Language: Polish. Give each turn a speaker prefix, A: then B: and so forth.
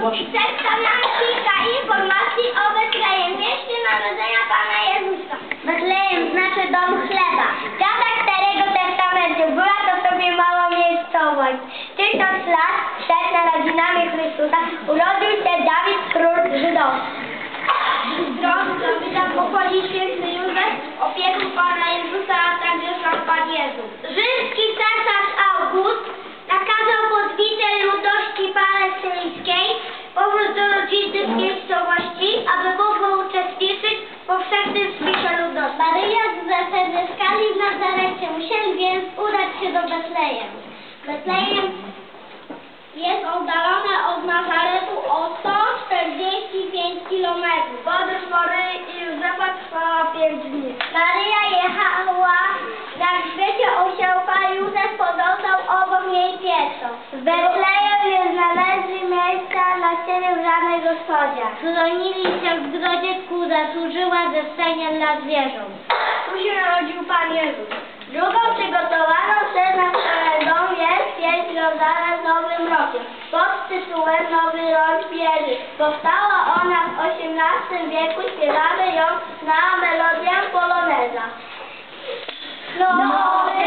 A: Przedstawiamy kilka informacji o Betlejem, mieście narodzenia Pana Jezusa. Betlejem znaczy dom chleba. Data Starego Testamentu. Była to sobie mała miejscowość. 1000 lat przed narodzinami Chrystusa urodził się Dawid, król żydowski. Z rodu Dawida pochodzi święty Józef, opiekun Pana Jezusa, a także sam Pan Jezus. Rzymski cesarz August nakazał podbitej ludności palestyńskiej powrót do rodzinnych miejscowości, aby mogło uczestniczyć w powszechnym spisie ludności. Maryja z Józefem mieszkali w Nazarecie, musieli więc udać się do Betlejem. Betlejem jest oddalone od Nazaretu o 145 km. Podróż Maryi i Józefa trwała 5 dni. Maryja jechała na grzbiecie osiołka, Józef podążał obok niej pieszo. W Betlejem nie znaleźli miejsca na siebie w żadnej gospodzie. Schronili się w grodzie, która służyła ze stajnią dla zwierząt. Tu się narodził Pan Jezus. Drugą przygotowaną przez nas dom jest pieśń związana z Nowym Rokiem pod tytułem Nowy Rok Wierzy. Powstała ona w XVIII wieku, śpiewamy ją na melodię poloneza. Nowy